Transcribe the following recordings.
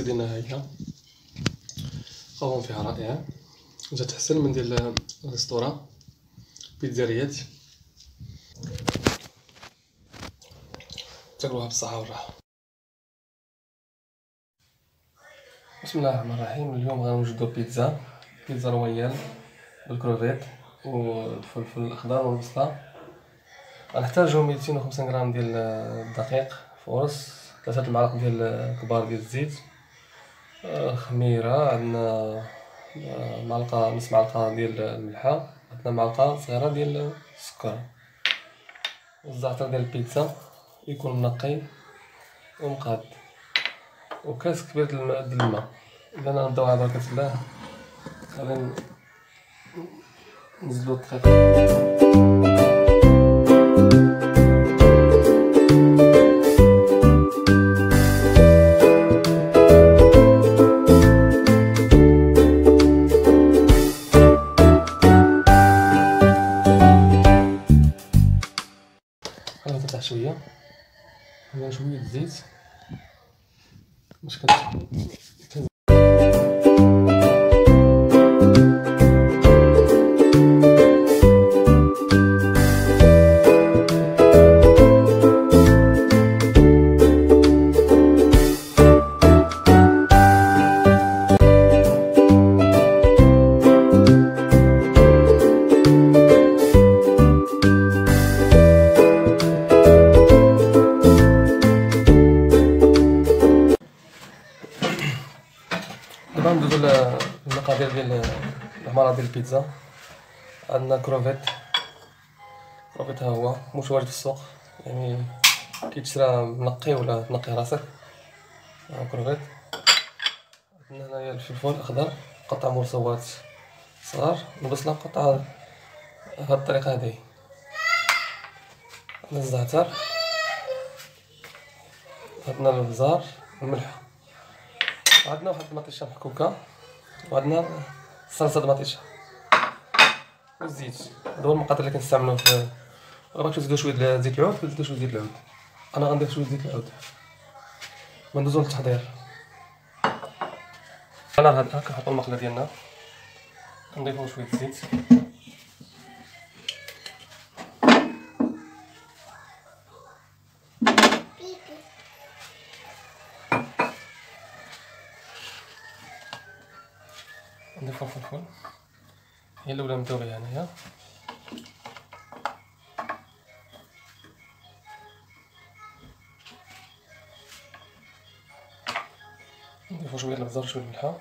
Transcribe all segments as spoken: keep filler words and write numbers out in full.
البيتزا ديالنا ها هي، قوام فيها رائع، جات احسن من ديال الريستوران بيتزاريات. تاكلوها بالصحة والراحة. بسم الله الرحمن الرحيم. اليوم غنوجدو بيتزا بيتزا رويال بالكروفيت والفلفل الاخضر والبصله. غنحتاجو ميتين وخمسين غرام ديال الدقيق فورس، ثلاثة المعالق ديال كبار ديال الزيت، خميره، عندنا معلقه نص معلقه ديال الملحه، عندنا معلقه صغيره ديال السكر، الزعتر ديال البيتزا يكون نقي ومقاد، وكاس كبير ديال الماء. اذا نبداو على بركه الله. غادي نزلو الدقيق. غادي نفتح شويه، ندير شويه الزيت باش كت دابا ندوزو للمقادير ديال الحمارة ديال البيتزا. عندنا كروفيت، كروفيت ها هو مش واجد في السوق، يعني كيتشرى منقي ولا تنقي راسك. ها كروفيت. عندنا هنايا الفلفل الاخضر مقطع مرصوات صغار، البصله مقطعه بهاد الطريقه هادي، عندنا الزعتر، عندنا الابزار، الملح، وعندنا واحد المطيشه محكوكه، وعندنا الصلصه د المطيشه والزيت. هادو هما المقادير اللي كنستعملو في. الا بغيتو تزيدو شويه ديال زيت العود كتزيدو شويه زيت العود، انا غندير شويه زيت العود. وندوزو للتحضير. انا هاد كنحطو المقله ديالنا، كنضيفو شويه الزيت، نضيفو الفلفل، هي الاولى نبداو بها هنايا، نضيفو شويه الابزار شويه الملحه،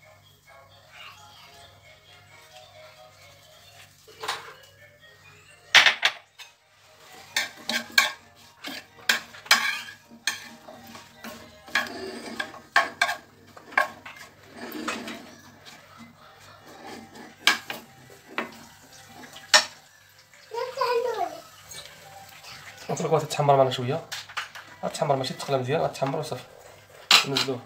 نتركوها تتحمر معنا شويه، غتحمر ماشي تقلى مزيان، غتحمر وصافي نزلوه.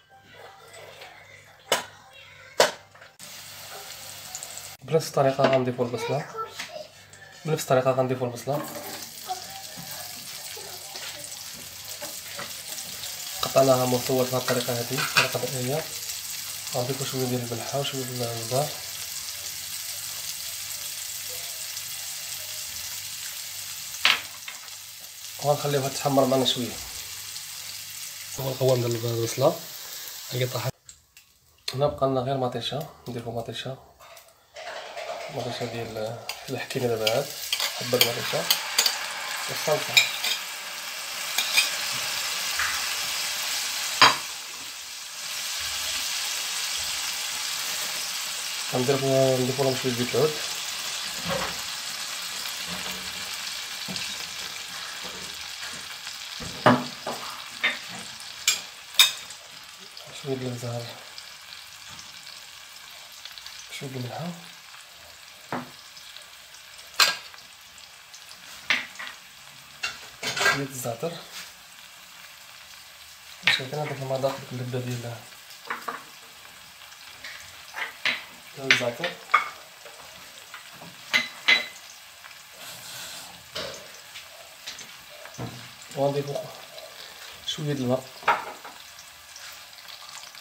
بنفس الطريقه غنضيفو البصله، بنفس الطريقه غنضيفو البصله قطعناها مرصوات بهاد الطريقه هادي، الطريقه دائريه. غنضيفو شويه ديال الملحه وشويه ديال البزار، وغنخليوها تحمر معنا شويه. هو القوام ديال البصله هي طاحت. هنا بقى لنا غير مطيشه، نديرو مطيشه مطيشه ديال الحكيمه دابا عاد حبه المطيشه والصلصه. غنديرو نضيفو لهم شويه زيت العود، شويه ديال الزهر، شويه ديال الملحه، شويه الزعتر، باش كنضيف المذاق ديك اللذه ديال الزعتر. وغنضيفو شويه د الماء،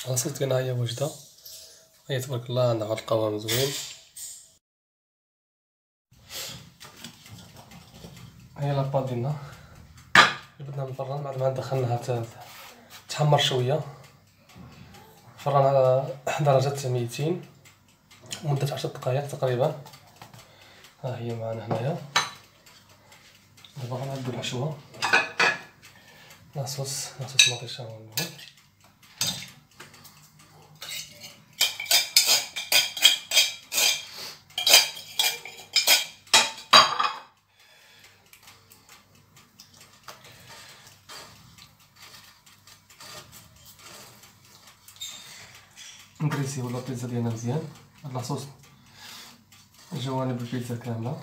العصير ديالنا هي واجده، هي تبارك الله عندها واحد القوام زوين. هي لاباط ديالنا جبدناها من الفران بعد ما دخلناها تحمر شويه فران على درجه ميتين مده عشر دقائق تقريبا. ها هي معنا هنايا. دابا غنعدو الحشوه، لاصوص لاصوص مطيشه ونقول ندريسيو لا بيتزا ديالنا مزيان. هاد لاصوص جوانب البيتزا كامله.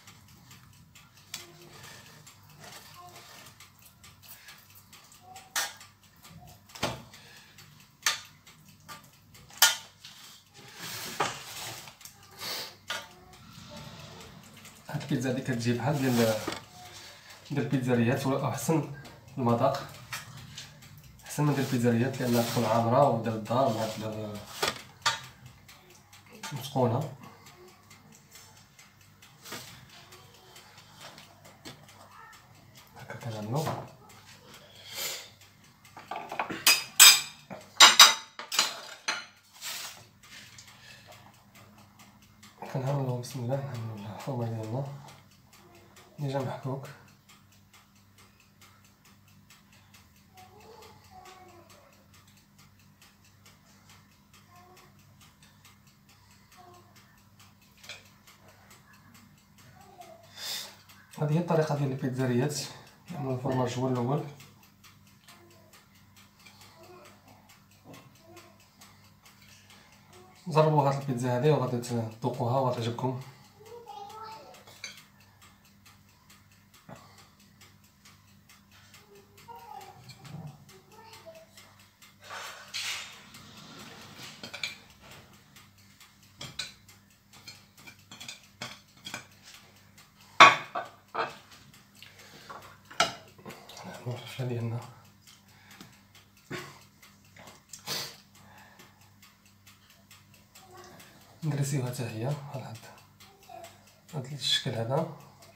هاد البيتزا هادي كتجي بحال ديال ديال البيتزاريات ولا احسن المذاق، احسن من ديال البيتزاريات لانها تكون عامره وديال الدار مع مسخونه. هكا كنعملو. كنعملو بسم الله نعملو الحومه ديالنا ديجا محكوك. هذه هي الطريقه ديال البيتزاريات، يعملوا الفرماج هو الاول. جربوا هاد البيتزا هذه وغادي تذوقوها وغتعجبكم. الحشوه ديالنا ندرسيوها حتى هي بحال هاد هاد الشكل هذا.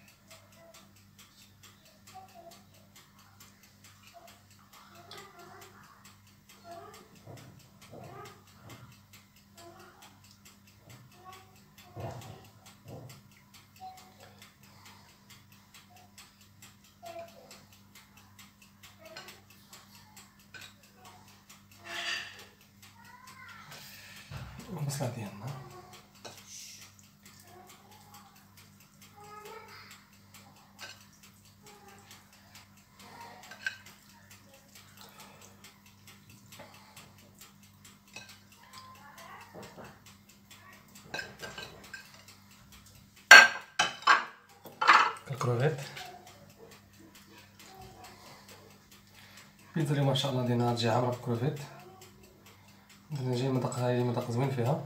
البصله ديالنا الكروفيت. البيتزا اليوم ما شاء الله دينا تجي عامره بالكروفيت، بدنا جاي مذاق هاي مذاق زوين فيها.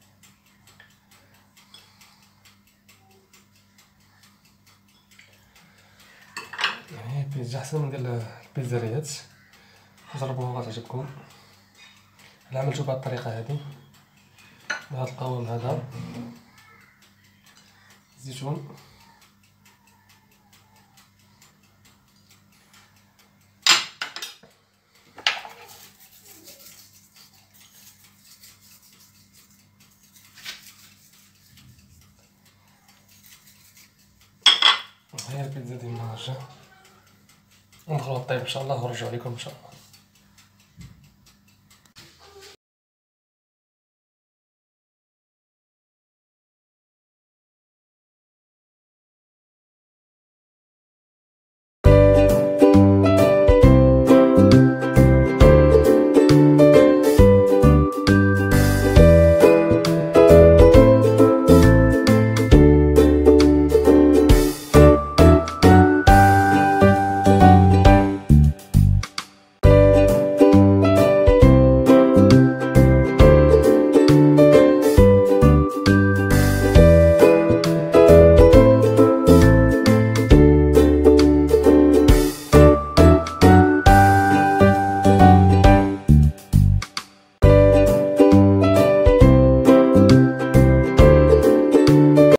يعني بيتزا احسن من ديال البيتزاريات، جربوها غتعجبكم. انا عملتو بهاد الطريقه هادي بهاد القوام هذا الزيتون. هي البيتزا ديالنا رجع ندخلو الطيب ان شاء الله ونرجعو لكم ان شاء الله.